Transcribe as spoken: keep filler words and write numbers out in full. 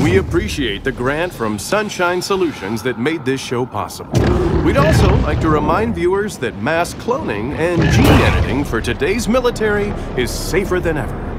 We appreciate the grant from Sunshine Solutions that made this show possible. We'd also like to remind viewers that mass cloning and gene editing for today's military is safer than ever.